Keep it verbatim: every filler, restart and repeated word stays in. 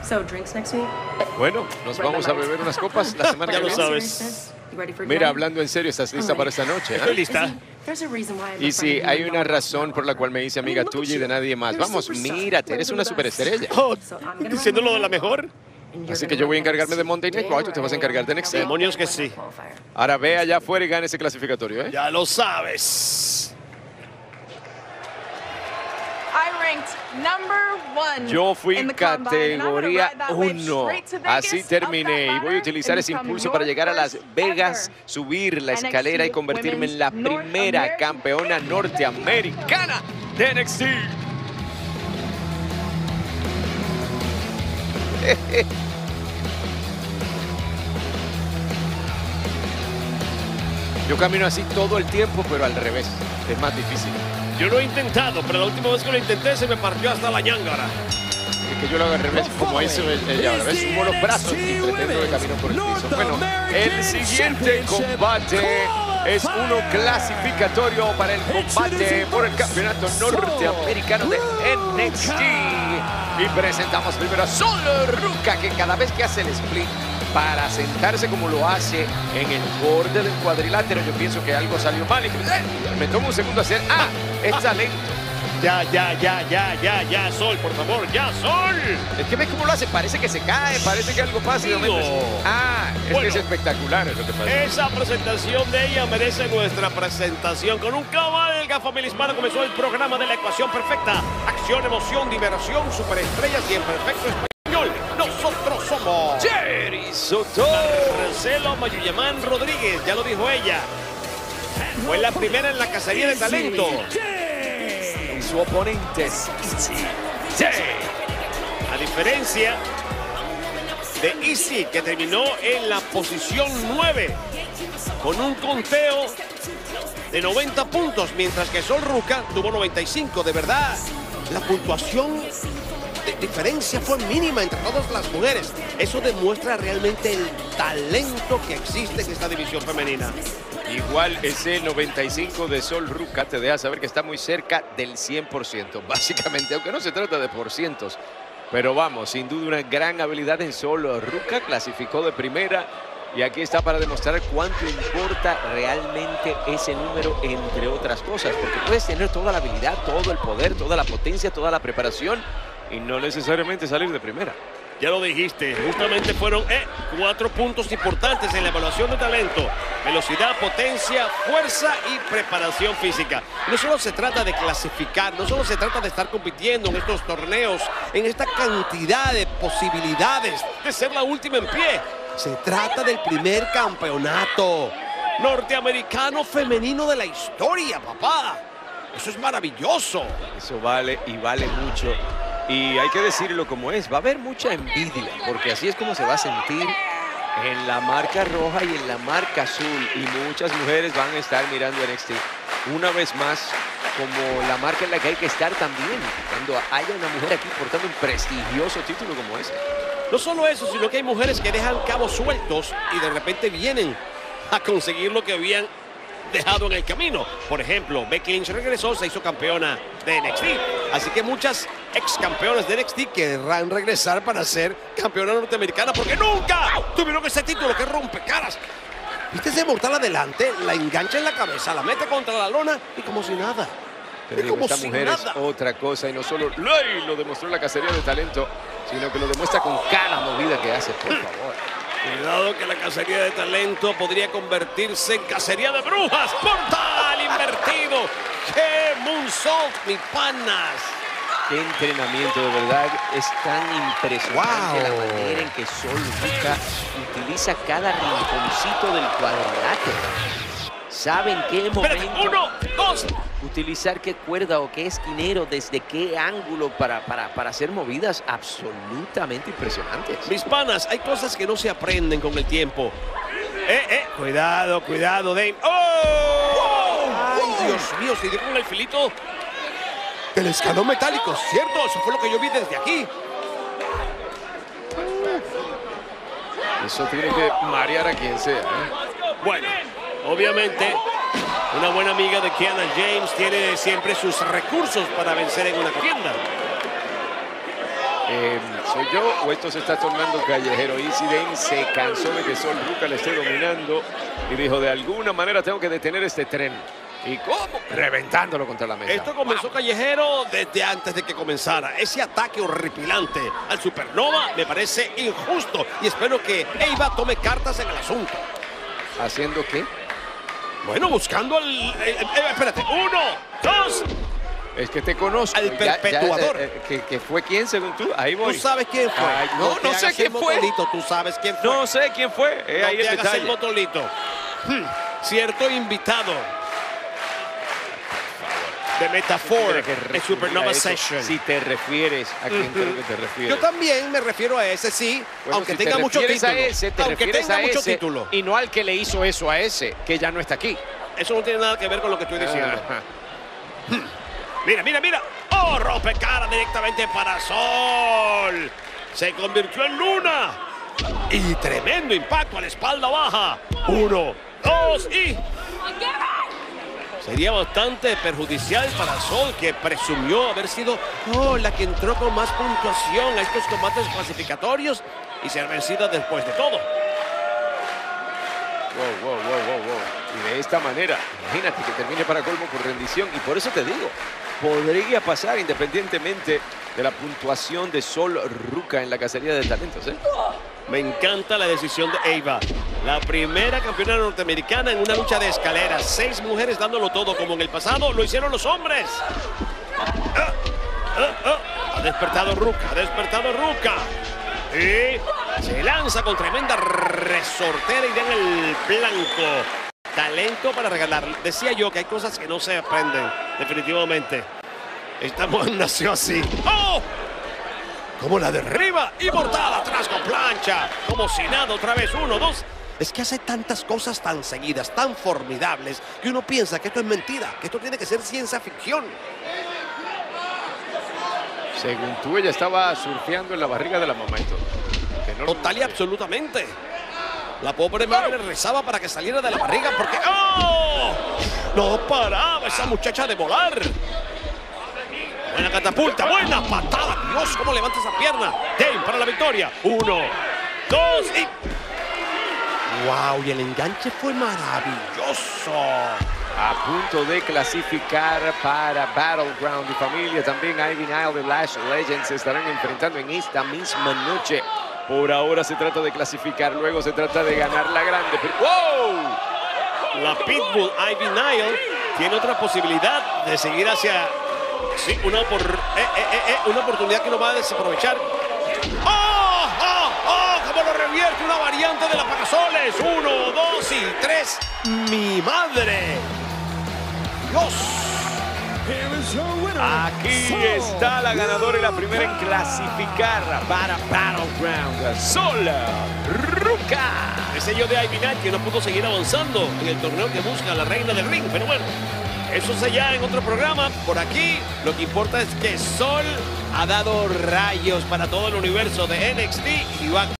Bueno, nos vamos a beber unas copas la semana que viene. Ya lo sabes. Mira, hablando en serio, ¿estás lista para esta noche? ¿eh? Estoy lista. Y sí, hay una razón por la cual me hice amiga tuya y de nadie más. Vamos, mírate, eres una superestrella. Oh, ¿diciendo lo de la mejor? Así que yo voy a encargarme de Monday Night Raw, tú te vas a encargar de N X T. Demonios que sí. Ahora ve allá afuera y gana ese clasificatorio, ¿eh? Ya lo sabes. Yo fui categoría uno. Así terminé y voy a utilizar ese impulso para llegar a Las Vegas, subir la escalera y convertirme en la primera campeona norteamericana de N X T. Yo camino así todo el tiempo, pero al revés. Es más difícil. Yo lo he intentado, pero la última vez que lo intenté se me partió hasta la ñángara. Es que yo lo hago al revés, como hizo ella ahora. ¿Ves? Subo los brazos y pretendo que camino por el piso. Bueno, el siguiente combate es uno clasificatorio para el combate por el campeonato norteamericano de N X T. Y presentamos primero a Sol Ruca, que cada vez que hace el split para sentarse como lo hace en el borde del cuadrilátero, yo pienso que algo salió mal y eh, me tomo un segundo a hacer, ah, es talento. Ya, ya, ya, ya, ya, ya, Sol, por favor, ya, Sol. Es que ves cómo lo hace, parece que se cae, parece que algo pasa y de momento es- Ah, es Bueno, que es espectacular es lo que pasa. Esa presentación de ella merece nuestra presentación. Con un cabalga familia hispana comenzó el programa de la ecuación perfecta. Acción, emoción, diversión, superestrellas y en perfecto español. Nosotros somos Jerry Soto. Marcelo Mayuyamán Rodríguez, ya lo dijo ella. Fue la primera en la cacería de talento. Y su oponente es Izzy. A diferencia de Izzy, que terminó en la posición nueve con un conteo de noventa puntos, mientras que Sol Ruca tuvo noventa y cinco. De verdad, la puntuación de diferencia fue mínima entre todas las mujeres. Eso demuestra realmente el talento que existe en esta división femenina. Igual ese noventa y cinco de Sol Ruca te deja saber que está muy cerca del cien por ciento, básicamente, aunque no se trata de por cientos. Pero vamos, sin duda una gran habilidad en Sol Ruca, clasificó de primera y aquí está para demostrar cuánto importa realmente ese número, entre otras cosas, porque puedes tener toda la habilidad, todo el poder, toda la potencia, toda la preparación y no necesariamente salir de primera. Ya lo dijiste, justamente fueron eh, cuatro puntos importantes en la evaluación de talento. Velocidad, potencia, fuerza y preparación física. No solo se trata de clasificar, no solo se trata de estar compitiendo en estos torneos, en esta cantidad de posibilidades de ser la última en pie. Se trata del primer campeonato norteamericano femenino de la historia, papá. Eso es maravilloso. Eso vale y vale mucho. Y hay que decirlo como es, va a haber mucha envidia, porque así es como se va a sentir en la marca roja y en la marca azul. Y muchas mujeres van a estar mirando N X T una vez más como la marca en la que hay que estar también, cuando haya una mujer aquí portando un prestigioso título como ese. No solo eso, sino que hay mujeres que dejan cabos sueltos y de repente vienen a conseguir lo que habían dejado en el camino. Por ejemplo, Becky Lynch regresó, se hizo campeona de N X T. Así que muchas ex campeonas de N X T querrán regresar para ser campeona norteamericana porque nunca tuvieron ese título que rompe caras. ¿Viste ese mortal adelante? La engancha en la cabeza, la mete contra la lona y como si nada. Pero digo, esta mujer es otra cosa y no solo lo, lo demostró en la cacería de talento, sino que lo demuestra con cada movida que hace, por favor. Cuidado que la cacería de talento podría convertirse en cacería de brujas. ¡Mortal invertido! ¡Qué moonsault, mi panas! Qué entrenamiento, de verdad, es tan impresionante Wow. la manera en que Sol Ruca utiliza cada rinconcito del cuadrilátero. ¿Saben qué Espérate, momento uno, dos. utilizar qué cuerda o qué esquinero, desde qué ángulo para, para, para hacer movidas absolutamente impresionantes? Mis panas, hay cosas que no se aprenden con el tiempo. Eh, eh, cuidado, cuidado, Dame. ¡Oh! ¡Ay, Dios mío! Se dio con el filito del escalón metálico, ¿cierto? Eso fue lo que yo vi desde aquí. Eso tiene que marear a quien sea, ¿eh? Bueno, obviamente, una buena amiga de Kiana James tiene siempre sus recursos para vencer en una tienda. Eh, ¿Soy yo o esto se está tornando callejero? Easy Dane se cansó de que Sol Ruca le esté dominando y dijo, de alguna manera tengo que detener este tren. ¿Y cómo? Reventándolo contra la mesa. Esto comenzó wow. callejero desde antes de que comenzara. Ese ataque horripilante al Supernova me parece injusto y espero que Eva tome cartas en el asunto. ¿Haciendo qué? Bueno, buscando al... Eh, eh, espérate, uno, dos... Es que te conozco. Al perpetuador. Ya, ya, eh, ¿que, que fue quién según tú? Ahí voy. ¿Tú sabes quién fue? Ay, no, no, no sé quién fue. Motolito. Tú sabes quién fue. No sé quién fue. Eh, no ahí te el hagas detalle. el motolito. Hmm. Cierto invitado de Metafor en Supernova Session. Si te refieres a quién uh-huh. creo que te refieres. Yo también me refiero a ese, sí. Bueno, aunque si tenga te mucho título. A ese, te aunque refieres tenga a mucho ese, título. Y no al que le hizo eso a ese, que ya no está aquí. Eso no tiene nada que ver con lo que estoy diciendo. Uh-huh. hmm. Mira, mira, mira. ¡Oh! Rompe cara directamente para Sol. Se convirtió en Luna. Y tremendo impacto a la espalda baja. Uno, dos y... Sería bastante perjudicial para Sol, que presumió haber sido oh, la que entró con más puntuación a estos combates clasificatorios y ser vencida después de todo. Wow, wow, wow, wow, wow. Y de esta manera, imagínate que termine para colmo por rendición. Y por eso te digo, podría pasar independientemente de la puntuación de Sol Ruca en la cacería de talentos, ¿eh? Me encanta la decisión de Eva, la primera campeona norteamericana en una lucha de escaleras. Seis mujeres dándolo todo como en el pasado lo hicieron los hombres. Ah, ah, ah. Ha despertado Ruca, ha despertado Ruca. Y se lanza con tremenda resortera y da en el blanco. Talento para regalar. Decía yo que hay cosas que no se aprenden, definitivamente. Esta mujer nació así. ¡Oh! Como la derriba y mortal atrás con plancha. Como si nada, otra vez, uno, dos. Es que hace tantas cosas tan seguidas, tan formidables, que uno piensa que esto es mentira, que esto tiene que ser ciencia ficción. Según tú, ella estaba surfeando en la barriga de la mamá y todo. Que no Total y absolutamente. La pobre madre rezaba para que saliera de la barriga porque... ¡Oh! No paraba esa muchacha de volar. Buena catapulta, buena patada. Dios, cómo levanta esa pierna. Dane para la victoria. Uno, dos y... ¡Wow! Y el enganche fue maravilloso. A punto de clasificar para Battleground y familia. También Ivy Nile de Lash Legends se estarán enfrentando en esta misma noche. Por ahora se trata de clasificar, luego se trata de ganar la grande. ¡Wow! La Pitbull Ivy Nile tiene otra posibilidad de seguir hacia... Sí, una, por, eh, eh, eh, una oportunidad que no va a desaprovechar. ¡Oh! ¡Oh! ¡Oh! ¡Cómo lo revierte! Una variante de la Parasoles. Uno, dos y tres. ¡Mi madre! ¡Dios! Aquí está la ganadora y la primera en clasificar para Battleground, Sol Ruca. El sello de Ivy Nile que no pudo seguir avanzando en el torneo que busca la reina del ring, pero bueno. Eso será en otro programa. Por aquí, lo que importa es que Sol ha dado rayos para todo el universo de N X T y va